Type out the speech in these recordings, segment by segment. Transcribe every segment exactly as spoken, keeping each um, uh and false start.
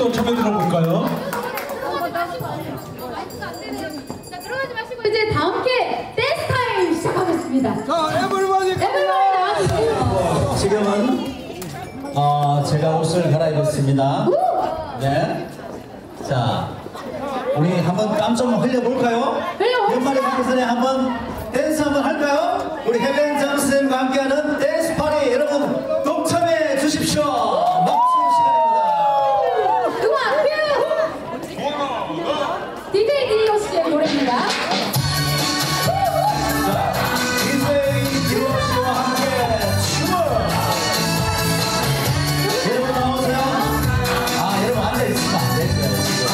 한번 청해 들어볼까요? 자, 들어가지 마시고 이제 다 함께 댄스 타임 시작하겠습니다. 자, 에브리바디 에브리바디 나와주세요. 지금은 어, 제가 옷을 갈아입었습니다. 네. 자, 우리 한번 땀 좀 흘려볼까요? 연말의 가기 전에 한번 댄스 한번 할까요? 우리 헬렌 장스님과 함께하는 댄스 파티 여러분 동참해 주십시오. 박수 시간입니다. 음악 큐! 디제이 디오 씨의 노래입니다. 자, 디제이 디오 씨와 함께 춤을. 여러분 나오세요. 아, 여러분 앉아있으면 안 되죠, 지금.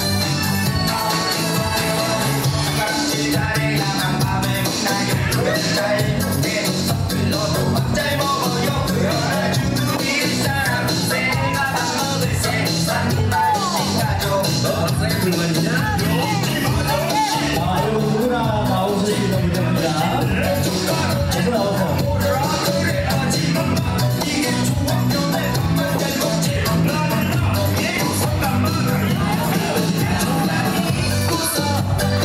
아, 여러분 누구나 나오실 수 있는 무대입니다. 계속 나오세요.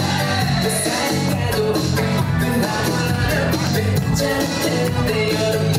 내 여름